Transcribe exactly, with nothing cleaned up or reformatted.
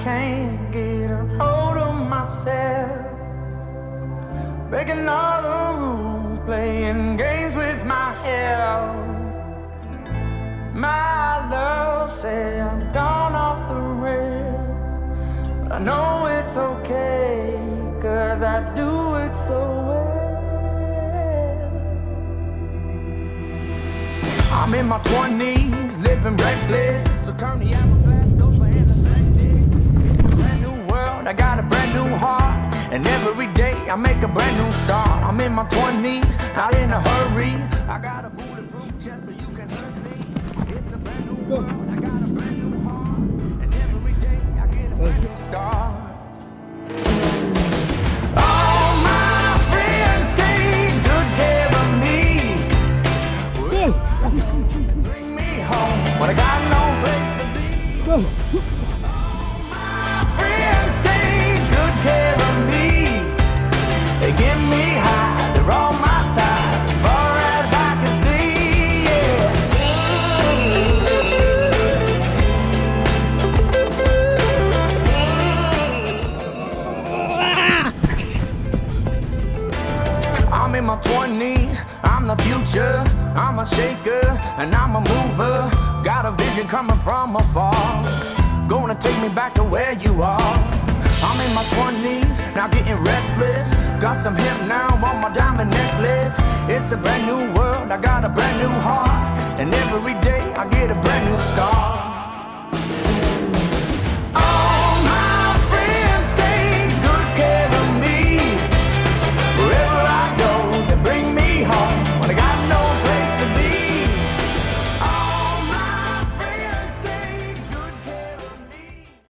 can't get a hold of myself, breaking all the rules, playing games with my health. My love said I've gone off the rails, but I know it's okay, 'cause I do it so well. I'm in my twenties, living reckless, so turn the hourglass over and let's wreck this. It's a brand new world, I got a brand new heart, and every day I make a brand new start. I'm in my twenties, not in a hurry, I got a bulletproof chest so you can hurt me. It's a brand new world, I got a brand new heart, and every day I get a brand new start. All my friends take good care of me, bring me home when I got no place to be. All my friends take good care of me, they get me high, they're on my side as far as I can see, yeah. I'm in my twenties, I'm the future, I'm a shaker and I'm a mover. Got a vision coming from afar, gonna take me back to where you are. I'm in my twenties, now getting restless, got some hip now on my diamond necklace. It's a brand new world, I got a brand new heart, and every day I get a brand new start.